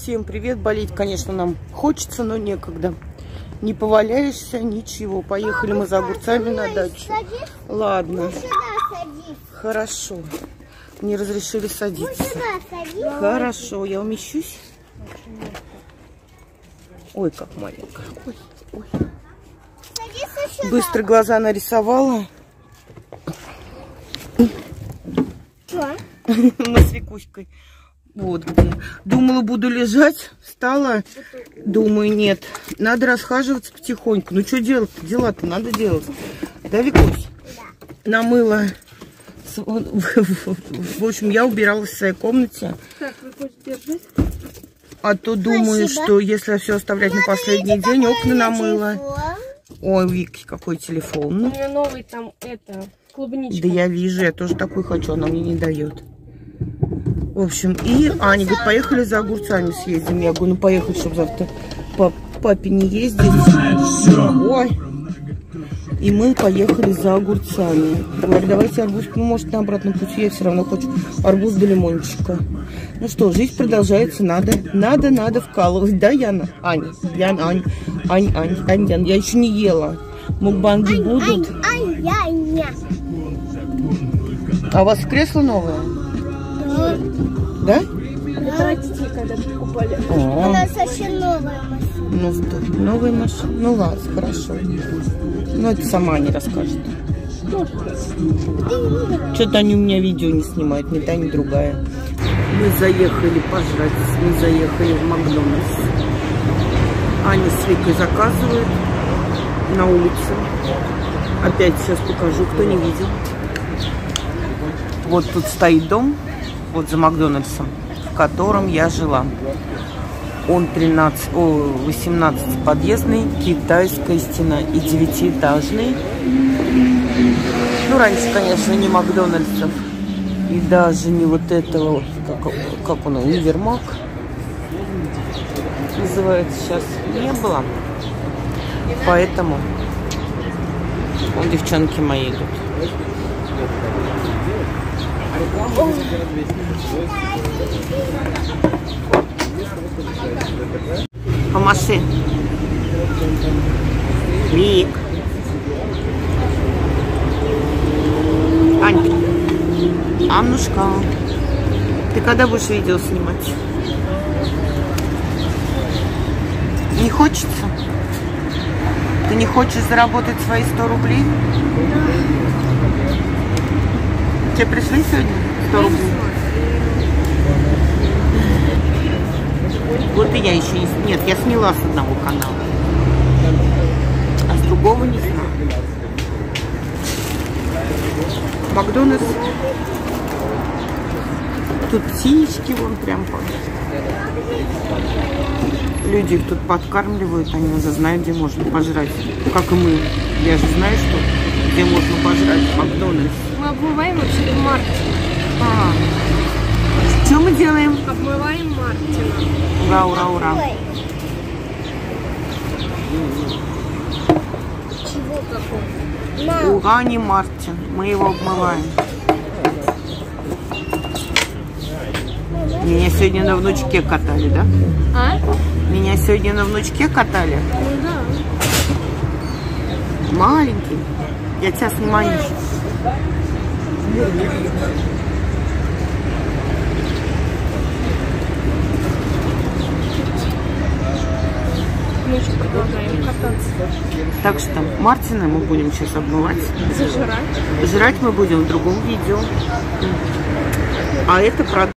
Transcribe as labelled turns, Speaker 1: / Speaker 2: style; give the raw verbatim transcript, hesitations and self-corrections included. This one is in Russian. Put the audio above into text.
Speaker 1: Всем привет! Болеть, конечно, нам хочется, но некогда. Не поваляешься, ничего. Поехали мы за огурцами на дачу. Ладно. Хорошо. Мне разрешили садиться. Хорошо, я умещусь. Ой, как маленькая. Ой, ой. Быстро глаза нарисовала. Мы с Викуськой. Вот где. Думала, буду лежать. Встала. Думаю, нет. Надо расхаживаться потихоньку. Ну, что делать-то? Дела-то надо делать. Да, Викусь? Да. Намыла. В общем, я убиралась в своей комнате. Так, вы хотите держать? А то думаю, спасибо, что если все оставлять на последний день, окна намыла. Ой, Вики, какой телефон.
Speaker 2: У меня новый там, это, клубничка.
Speaker 1: Да я вижу, я тоже такой хочу, она мне не дает. В общем, и Аня говорит, поехали за огурцами съездим. Я говорю, ну поехали, чтобы завтра по папе не ездить. Ой. И мы поехали за огурцами. Говорю, давайте арбуз, ну может на обратном пути, я все равно хочу арбуз до лимончика. Ну что, жизнь продолжается, надо, надо, надо вкалывать. Да, Яна? Аня, Яна, Ань, Ань, Ань, Ань, Яна, я еще не ела. Мукбанги будут.
Speaker 3: Ань, Ань, Ань.
Speaker 1: А у вас кресло новое? Да?
Speaker 2: Это родители когда покупали.
Speaker 3: У нас совсем новая машина.
Speaker 1: Ну что, новая машина? Ну ладно, хорошо. Ну это сама не расскажет. Что-то они у меня видео не снимают, ни та, ни другая. Мы заехали пожрать, мы заехали в Макдональдс. Аня с Викой заказывают на улице. Опять сейчас покажу, кто не видел. Вот тут стоит дом, вот за Макдональдсом, в котором я жила. Он тринадцать, о, восемнадцать подъездный, китайская стена и девятиэтажный. Ну, раньше, конечно, не Макдональдсов. И даже не вот этого, как, как он, Универмаг называется сейчас, не было. Поэтому вон девчонки мои идут. Помаши. Вик. Анька. Аннушка. Ты когда будешь видео снимать? Не хочется? Ты не хочешь заработать свои сто рублей? Тебе пришли сегодня сто рублей? Вот и я еще не... Нет, я сняла с одного канала. А с другого не знаю. Макдональдс. Тут птички вон прям. Люди их тут подкармливают, они уже знают, где можно пожрать. Как и мы. Я же знаю, что где можно пожрать в Макдональдс.
Speaker 2: Мы обмываем вообще Мартина.
Speaker 1: А, что мы делаем?
Speaker 2: Обмываем Мартина.
Speaker 1: Ура, ура, ура.
Speaker 2: Чего такого?
Speaker 1: Ура, не Мартин. Мы его обмываем. Меня сегодня на внучке катали, да?
Speaker 2: А?
Speaker 1: Меня сегодня на внучке катали?
Speaker 2: Ну да.
Speaker 1: Маленький. Я тебя снимаю.
Speaker 2: Мы еще продолжаем кататься.
Speaker 1: Так что Мартина мы будем сейчас обмывать.
Speaker 2: Зажирать.
Speaker 1: Жрать мы будем в другом видео. А это про...